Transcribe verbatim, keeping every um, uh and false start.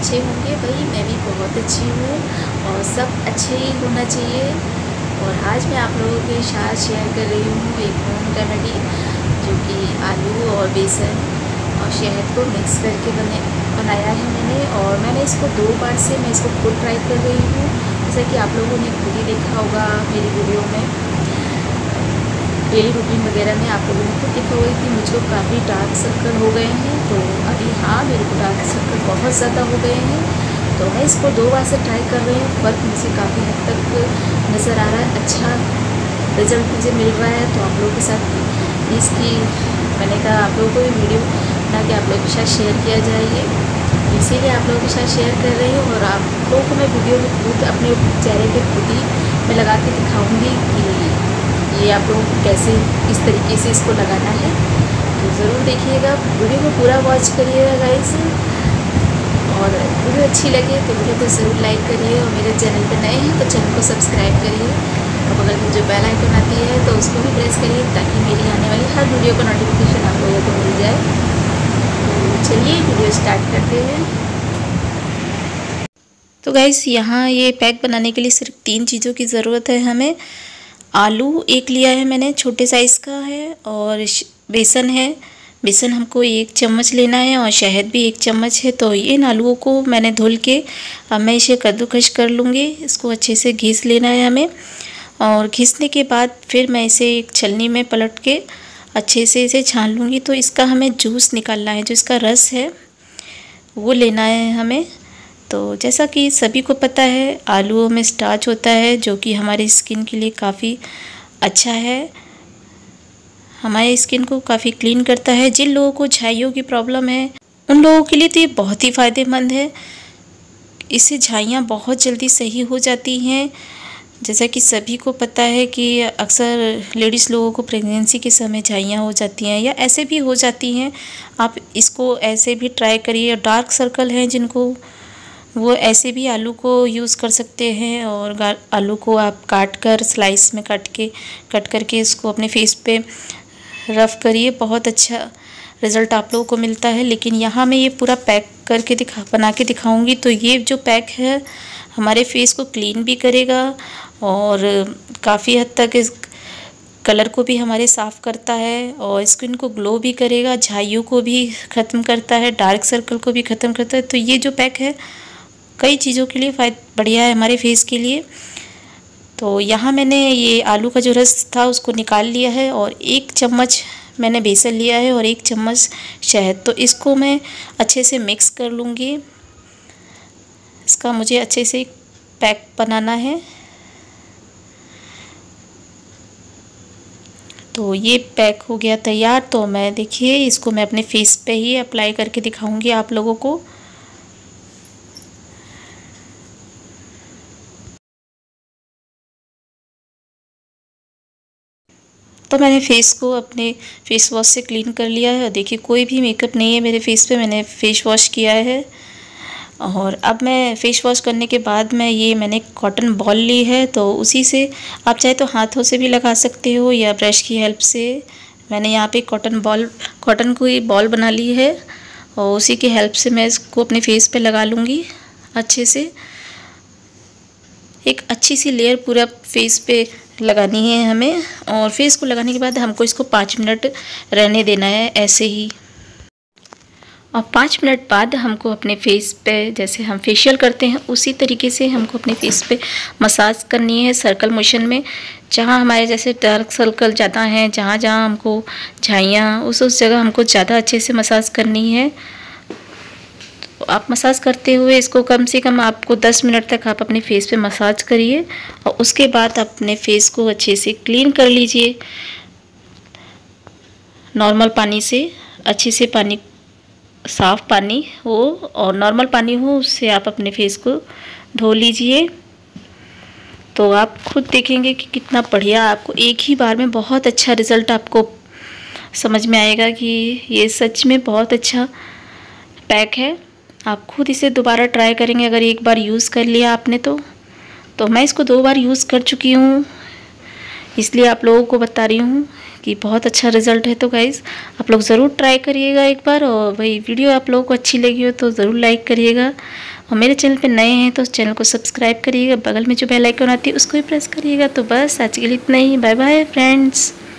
अच्छे होंगे भाई, मैं भी बहुत अच्छी हूँ और सब अच्छे ही होना चाहिए। और आज मैं आप लोगों के साथ शेयर कर रही हूँ एक होम रेमेडी, जो कि आलू और बेसन और शहद को मिक्स करके बने बनाया है मैंने। और मैंने इसको दो बार से मैं इसको खुद ट्राई कर रही हूँ। जैसा कि आप लोगों ने खुद ही देखा होगा मेरी वीडियो में, डेली रूटीन वगैरह में आप लोगों ने खुद देखा होगा कि मुझको काफ़ी डार्क सर्कल हो गए हैं। तो अभी हाँ, मेरे को डार्क सर्कल बहुत ज़्यादा हो गए हैं। तो मैं इसको दो बार से ट्राई कर रही हूँ, फ़र्क मुझे काफ़ी हद तक नज़र आ रहा है, अच्छा रिज़ल्ट मुझे मिल रहा है। तो आप लोगों के साथ इसकी मैंने कहा आप लोगों को भी वीडियो बना के आप लोगों के साथ शेयर किया जाए, इसीलिए आप लोगों के साथ शेयर कर रही हूँ। और आप लोगों को मैं वीडियो में खुद अपने चेहरे पे खुद ही मैं लगा के दिखाऊँगी कि ये आप लोगों को कैसे इस तरीके से इसको लगाना है। तो ज़रूर देखिएगा, वीडियो को पूरा वॉच करिएगा गाइस। और वीडियो अच्छी लगे तो वीडियो को ज़रूर लाइक करिए, और मेरे चैनल पर नए हैं तो चैनल को सब्सक्राइब करिए, और बगल में जो बेल आइकन आती है तो उसको भी प्रेस करिए, ताकि मेरी आने वाली हर वीडियो का नोटिफिकेशन आप लोगों को मिल जाए। तो चलिए वीडियो स्टार्ट करते हैं। तो गाइस, यहाँ ये पैक बनाने के लिए सिर्फ तीन चीज़ों की ज़रूरत है हमें। आलू एक लिया है मैंने, छोटे साइज़ का है, और बेसन है, बेसन हमको एक चम्मच लेना है, और शहद भी एक चम्मच है। तो इन आलूओं को मैंने धुल के अब मैं इसे कद्दूकस कर लूँगी। इसको अच्छे से घिस लेना है हमें, और घिसने के बाद फिर मैं इसे एक छलनी में पलट के अच्छे से इसे छान लूँगी। तो इसका हमें जूस निकालना है, जो इसका रस है वो लेना है हमें। तो जैसा कि सभी को पता है, आलूओं में स्टार्च होता है, जो कि हमारी स्किन के लिए काफ़ी अच्छा है, हमारे स्किन को काफ़ी क्लीन करता है। जिन लोगों को झाइयों की प्रॉब्लम है उन लोगों के लिए तो ये बहुत ही फ़ायदेमंद है। इससे झाइयाँ बहुत जल्दी सही हो जाती हैं। जैसा कि सभी को पता है कि अक्सर लेडीज़ लोगों को प्रेगनेंसी के समय झाइयाँ हो जाती हैं, या ऐसे भी हो जाती हैं। आप इसको ऐसे भी ट्राई करिए। डार्क सर्कल हैं जिनको, वो ऐसे भी आलू को यूज़ कर सकते हैं। और आलू को आप काट कर स्लाइस में काट के कट करके इसको अपने फेस पे रफ़ करिए, बहुत अच्छा रिज़ल्ट आप लोगों को मिलता है। लेकिन यहाँ मैं ये पूरा पैक करके दिखा बना के दिखाऊंगी। तो ये जो पैक है हमारे फेस को क्लीन भी करेगा, और काफ़ी हद तक इस कलर को भी हमारे साफ़ करता है, और स्किन को ग्लो भी करेगा, झाइयों को भी ख़त्म करता है, डार्क सर्कल को भी ख़त्म करता है। तो ये जो पैक है कई चीज़ों के लिए फ़ायदा बढ़िया है हमारे फेस के लिए। तो यहाँ मैंने ये आलू का जो रस था उसको निकाल लिया है, और एक चम्मच मैंने बेसन लिया है, और एक चम्मच शहद। तो इसको मैं अच्छे से मिक्स कर लूँगी। इसका मुझे अच्छे से पैक बनाना है। तो ये पैक हो गया तैयार। तो मैं देखिए इसको मैं अपने फेस पे ही अप्लाई करके दिखाऊंगी आप लोगों को। तो मैंने फ़ेस को अपने फेस वॉश से क्लीन कर लिया है। देखिए कोई भी मेकअप नहीं है मेरे फेस पे, मैंने फेस वॉश किया है। और अब मैं फेस वॉश करने के बाद मैं ये मैंने कॉटन बॉल ली है, तो उसी से आप चाहे तो हाथों से भी लगा सकते हो, या ब्रश की हेल्प से। मैंने यहाँ पे कॉटन बॉल कॉटन को बॉल बना ली है, और उसी की हेल्प से मैं इसको अपने फेस पे लगा लूँगी अच्छे से। एक अच्छी सी लेयर पूरा फेस पे लगानी है हमें, और फेस को लगाने के बाद हमको इसको पाँच मिनट रहने देना है ऐसे ही। और पाँच मिनट बाद हमको अपने फेस पे, जैसे हम फेशियल करते हैं उसी तरीके से हमको अपने फेस पे मसाज करनी है, सर्कल मोशन में। जहाँ हमारे जैसे डार्क सर्कल ज़्यादा हैं, जहाँ जहाँ हमको झाइयाँ, उस उस जगह हमको ज़्यादा अच्छे से मसाज करनी है। तो आप मसाज करते हुए इसको कम से कम आपको दस मिनट तक आप अपने फेस पे मसाज करिए, और उसके बाद अपने फेस को अच्छे से क्लीन कर लीजिए नॉर्मल पानी से। अच्छे से पानी, साफ़ पानी हो और नॉर्मल पानी हो, उससे आप अपने फेस को धो लीजिए। तो आप खुद देखेंगे कि कितना बढ़िया, आपको एक ही बार में बहुत अच्छा रिज़ल्ट आपको समझ में आएगा कि ये सच में बहुत अच्छा पैक है। आप खुद इसे दोबारा ट्राई करेंगे अगर एक बार यूज़ कर लिया आपने तो। तो मैं इसको दो बार यूज़ कर चुकी हूँ। इसलिए आप लोगों को बता रही हूँ कि बहुत अच्छा रिज़ल्ट है। तो गाइज़ आप लोग ज़रूर ट्राई करिएगा एक बार, और वही वीडियो आप लोगों को अच्छी लगी हो तो ज़रूर लाइक करिएगा, और मेरे चैनल पे नए हैं तो चैनल को सब्सक्राइब करिएगा, बगल में जो बेल आइकन आती है उसको भी प्रेस करिएगा। तो बस आज के लिए इतना ही, बाय बाय फ्रेंड्स।